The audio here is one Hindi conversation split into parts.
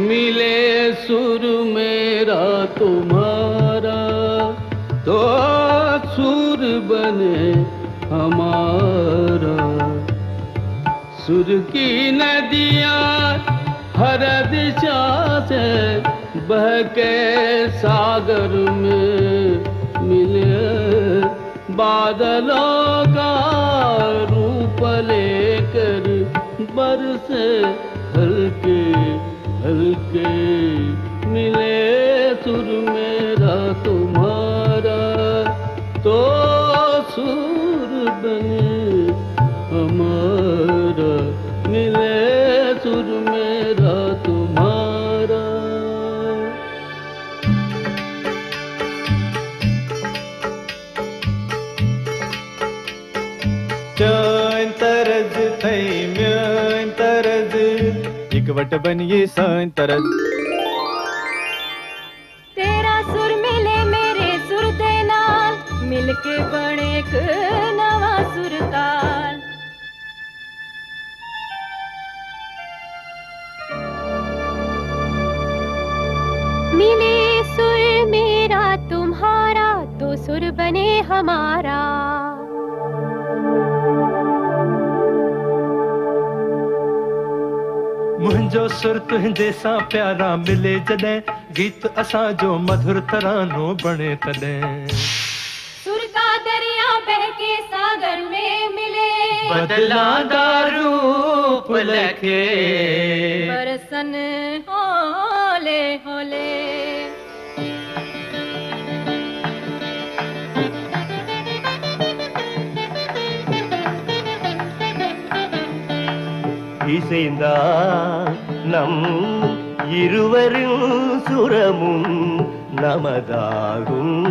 मिले सुर मेरा तुम्हारा तो सुर बने हमारा। सुर की नदियाँ हर दिशा से बह के सागर में मिले, बादलों का रूप लेकर बरसे हल्के हल्के। मिले सुर मेरा तुम्हारा तो सुर बने हमारा। मिले सुर मेरा तुम्हारा। चैन तरज थई म्यान तरज इकवट बनिए सान तरज। तेरा सुर मिले मेरे सुर दे नाल मिलके बने एक नवा सुरताल। मिले सुर मेरा तुम्हारा तो सुर बने हमारा। मुंहिंजो सुर तुंहिंजे सां प्यारा मिले जॾहिं गीत असां जो मधुर तरानो बणे तॾहिं। सुर का दरिया बहके सागर में मिले बदलांदा रूप लखे बरसन होले होले। இசைந்தா நம் இருவரும் சுரமும் நமதாகும்.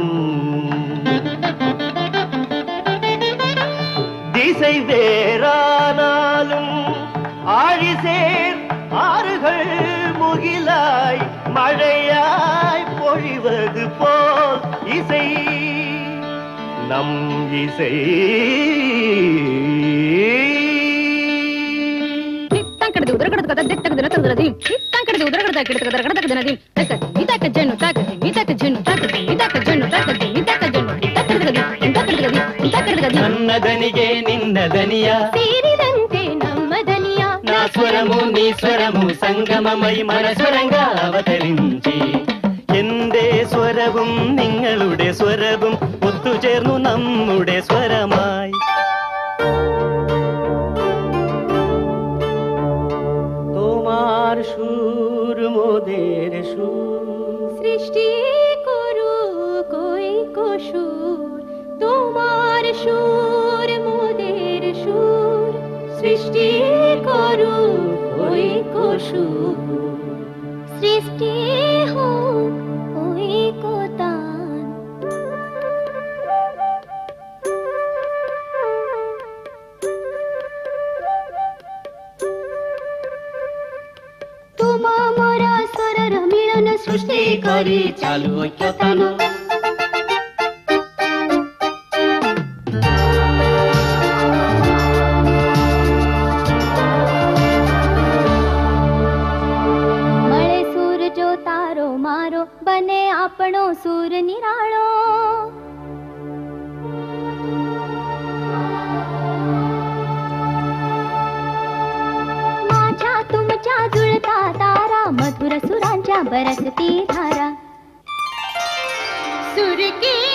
திசை வேறானாலும் ஆழிசேர் ஆறுகள் முகிலாய் மழையாய் பொழிவது போல் இசை நம் இசை. నన్నదనిగే నిన్నదనియ ಸೇರಿದಂತೆ ನಮ್ಮ ದನಿಯ నా స్వరము నీ స్వరము സംഗമമൈ മനസ്വരംగా അവതరించి എന്റെ സ്വരവും നിങ്ങളുടെ സ്വരവും ഒത്തുചേർന്നു നമ്മുടെ സ്വരമായി. তোমার সুর মোদের সুর সৃষ্টি করু কই সুর। তোমার সুর মোদের সুর সৃষ্টি করু কই সুর। সৃষ্টি হোক ওই কোতান। তোমা মোরা স্বরর মিলন সৃষ্টি করি চালু ঐক্যতান। મળે સુર જો તારો મારો બને આપણો સુર નિરાળો। माझ्या तुमच्या जुळता तारा मधुर सुरांच्या बरसती धारा। सुर की